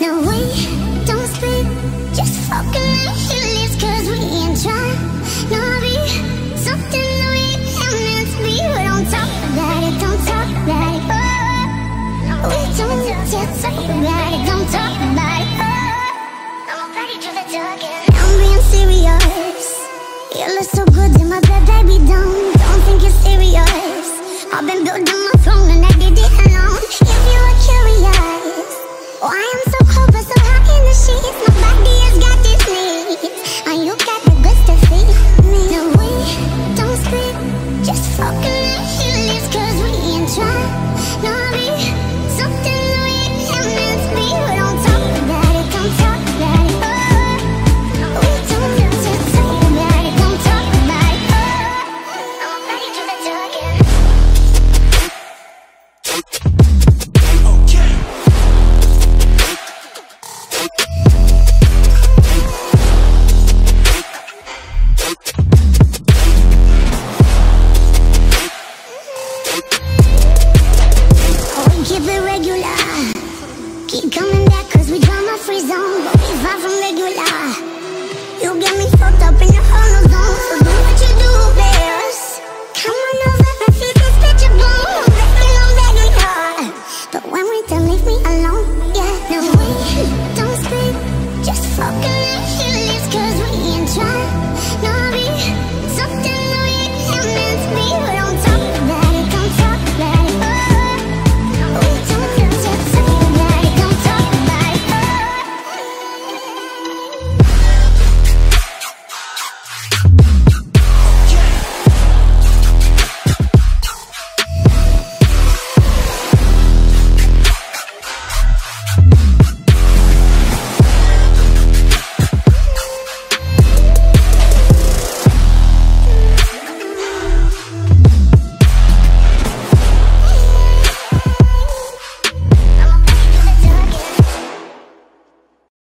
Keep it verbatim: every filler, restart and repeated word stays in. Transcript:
No, we don't speak, just fucking like he lives, cause we ain't trying. No, be something that we ain't meant to be. We don't talk about it, don't talk about it, oh. We don't just talk about it, don't talk about it, oh. I'm ready to the talking. I'm being serious. You look so good in my bed, baby, don't, don't think you're serious. I've been building my throne and I did it alone. If you were curious, why I'm so cold but so hot in the sheets. My body has got these needs, and you got the goods to feed me. No, we don't speak, just fucking like he lives, cause we ain't trying. No, be something that we ain't meant to be. We don't talk about it, don't talk about it, oh. We don't just talk about it, don't talk about it, oh. I'm ready to the talking. Keep it regular, keep coming back cause we drama free zone, but we far from regular. You get me fucked up in